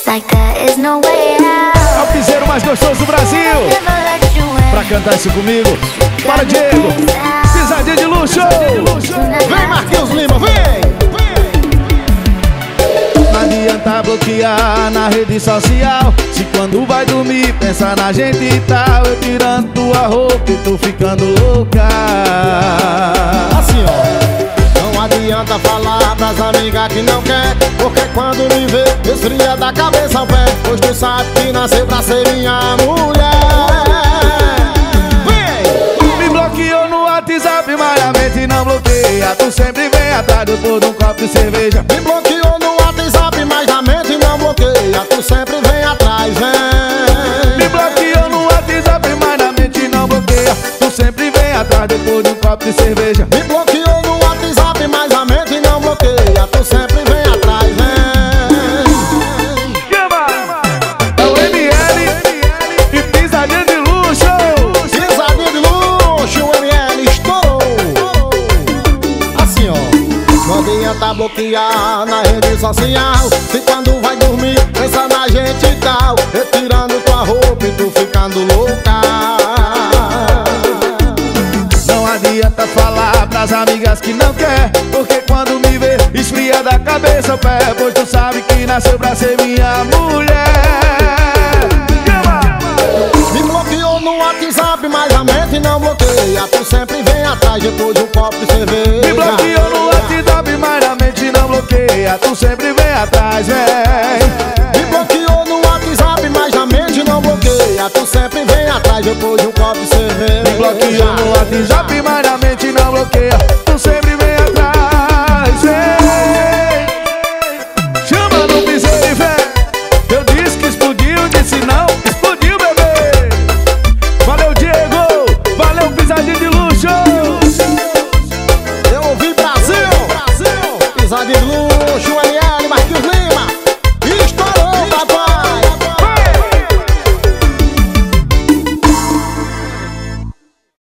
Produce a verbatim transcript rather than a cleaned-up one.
like there is no way out. É o piseiro mais gostoso do Brasil. Pra cantar isso comigo, para Diego, pisadinha de luxo. Vem Marquinhos Lima, vem! Não adianta bloquear na rede social, se quando vai dormir pensa na gente e tal. Eu tirando tua roupa e tu ficando louca. Assim ó, não adianta falar pras amigas que não quer, porque quando me vê, esfria da cabeça ao pé. Pois tu sabe que nasceu pra ser minha mulher. Me bloqueou no WhatsApp, mas a mente não bloqueia. Tu sempre vem atrás depois de um copo de cerveja. Me bloqueou no WhatsApp, mas a mente não bloqueia. Tu sempre vem atrás, vem. Me bloqueou no WhatsApp, mas a mente não bloqueia. Tu sempre vem atrás depois de um copo de cerveja. Me bloqueou no WhatsApp, mas a mente não bloqueia. Tu sempre vem atrás, vem. É o M L e pisadinha de luxo. Pisadinha de luxo, o M L estourou. Assim ó, não adianta bloquear na rede social, se quando vai dormir pensa na gente e tal. Retirando tua roupa e tu ficando louca. Não adianta falar pras amigas que não quer, porque quando me vê esfria da cabeça ao pé. Pois tu sabe que nasceu pra ser minha mulher. Me bloqueou no WhatsApp, mas a mente não bloqueia. Tu sempre vem atrás depois de um copo de cerveja. Me bloqueou no WhatsApp, mas a mente não bloqueia. Tu sempre vem atrás, vem. Me bloqueou no WhatsApp, mas a mente não bloqueia. Tu sempre vem atrás depois de um copo de cerveja. Me bloqueou no WhatsApp, mas